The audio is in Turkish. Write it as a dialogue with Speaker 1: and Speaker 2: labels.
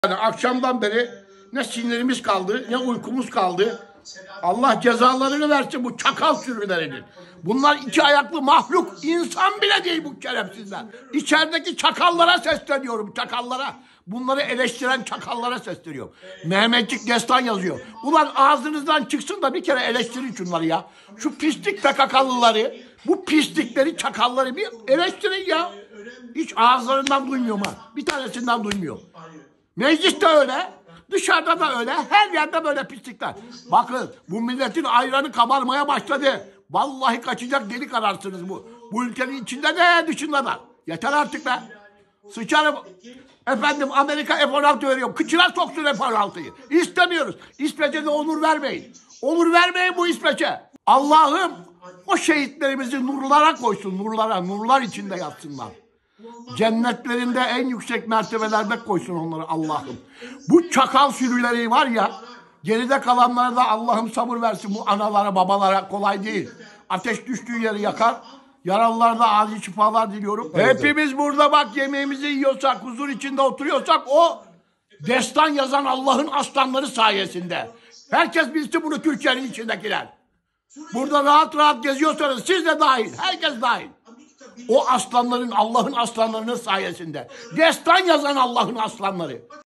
Speaker 1: Yani akşamdan beri ne sinirimiz kaldı, ne uykumuz kaldı. Allah cezalarını versin bu çakal sürülerinin. Bunlar iki ayaklı mahluk, insan bile değil bu şerefsizler. İçerideki çakallara sesleniyorum, çakallara. Bunları eleştiren çakallara sesleniyorum. Mehmetçik destan yazıyor. Ulan ağzınızdan çıksın da bir kere eleştirin şunları ya. Şu pislik PKK'lıları, bu pislikleri, çakalları bir eleştirin ya. Hiç ağızlarından duymuyorum ha. Bir tanesinden duymuyorum. Mecliste öyle, dışarıda da öyle, her yerde böyle pislikler. Bakın bu milletin ayranı kabarmaya başladı. Vallahi kaçacak delik ararsınız bu. Bu ülkenin içinde de dışında da. Yeter artık be. Sıçarım. Efendim Amerika F-16 veriyor. Kıçına soksun F-16'yı. İstemiyoruz. İsveç'e de onur vermeyin. Onur vermeyin bu İsveç'e. Allah'ım o şehitlerimizi nurlara koysun. Nurlara, nurlar içinde yatsınlar. Cennetlerinde en yüksek mertebelerde koysun onları Allah'ım. Bu çakal sürüleri var ya, geride kalanlara da Allah'ım sabır versin. Bu analara, babalara kolay değil. Ateş düştüğü yeri yakar. Yaralılara da acil şifalar diliyorum. Evet. Hepimiz burada bak yemeğimizi yiyorsak, huzur içinde oturuyorsak o destan yazan Allah'ın aslanları sayesinde. Herkes bilsin bunu, Türkiye'nin içindekiler. Burada rahat rahat geziyorsanız siz de dahil, herkes dahil. O aslanların, Allah'ın aslanlarının sayesinde. Destan yazan Allah'ın aslanları.